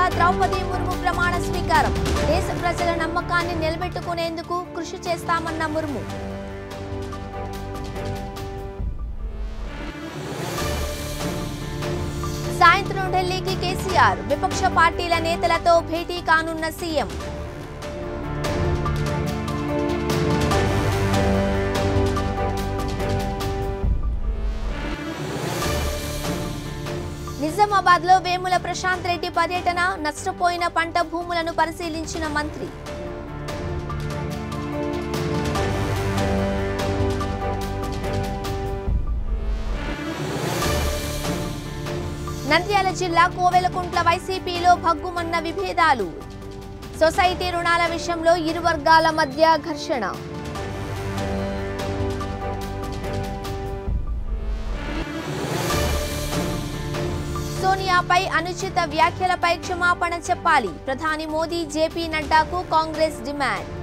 ద్రౌపది ముర్ము ప్రమాణ స్వీకారం. దేశ ప్రజల నమ్మకాన్ని నిలబెట్టుకునేందుకు కృషి చేస్తామన్న ముర్ము. సాయంత్రం ఢిల్లీకి కేసీఆర్. విపక్ష పార్టీల నేతలతో భేటీ కానున్న సీఎం. నిజామాబాద్ లో వేముల ప్రశాంత్ రెడ్డి పర్యటన. నష్టపోయిన పంట భూములను పరిశీలించిన మంత్రి. నంద్యాల జిల్లా కోవెలకుంట్ల వైసీపీలో భగ్గుమన్న విభేదాలు. సొసైటీ రుణాల విషయంలో ఇరు వర్గాల మధ్య ఘర్షణ. సోనియాపై అనుచిత వ్యాఖ్యలపై క్షమాపణ చెప్పాలి. ప్రధాని మోదీ, జేపీ నడ్డాకు కాంగ్రెస్ డిమాండ్.